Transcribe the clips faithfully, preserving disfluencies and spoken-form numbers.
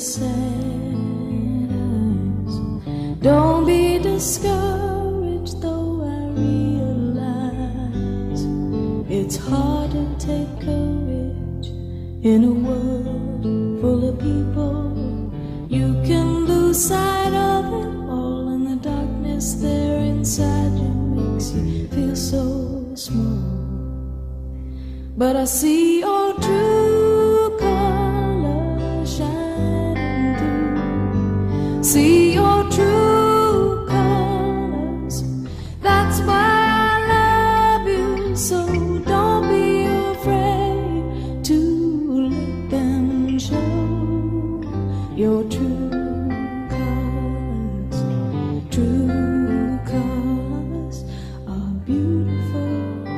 signs. Don't be discouraged, though I realize it's hard to take courage in a world full of people. You can lose sight of it all, and the darkness there inside you makes you feel so small. But I see your true colors shining through. See your true colors. That's why I love you. So don't be afraid to let them show your true colors. True colors are beautiful,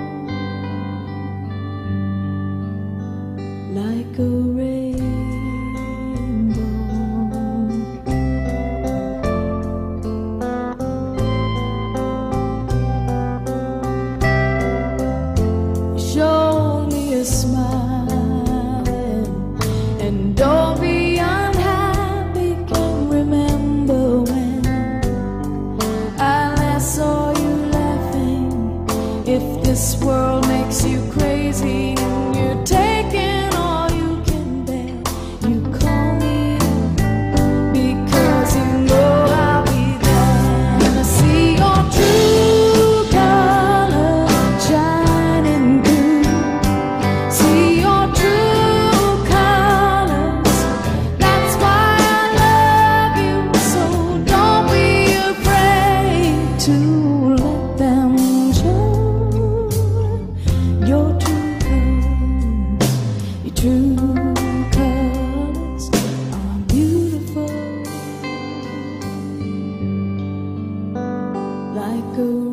like a rainbow. Show me a smile, and don't be unhappy. Can remember when I last saw you laughing. If this world makes you crazy and you're taking to let them show your true colors. Your true colors are beautiful, like a